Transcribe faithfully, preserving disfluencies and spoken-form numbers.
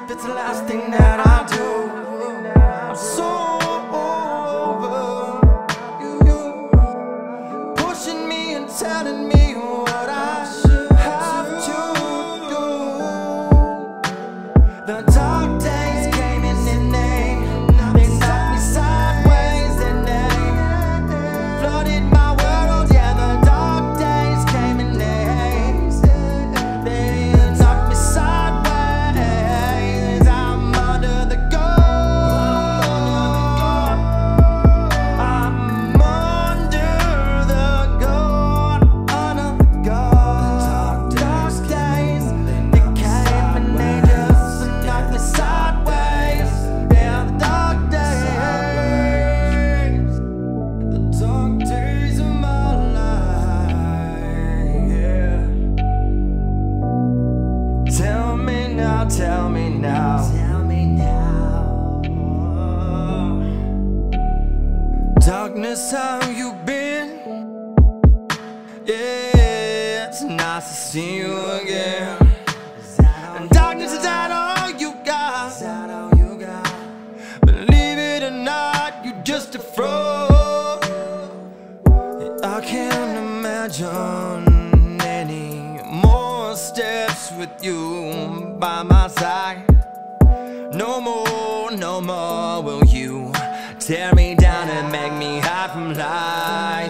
It's the last thing that I do. I'm so over you, pushing me and telling me what I should have to do. The dark days came in and they, they knocked me sideways and they flooded my world. Yeah, the dark days came and they, they knocked me sideways. I'm under the gun. I'm under the gun, under the gun. Dark days, they came and they just knocked me sideways. Yeah, the dark days, the dark days of my life. Yeah. Tell me now, tell me now, tell me now. Darkness, how you been? Yeah, it's nice to see you again. And darkness, is that all you got? Is that all you got? Believe it or not, you just a fraud. I can't imagine any more steps with you by my side. No more, no more will you tear me down and make me hide from light.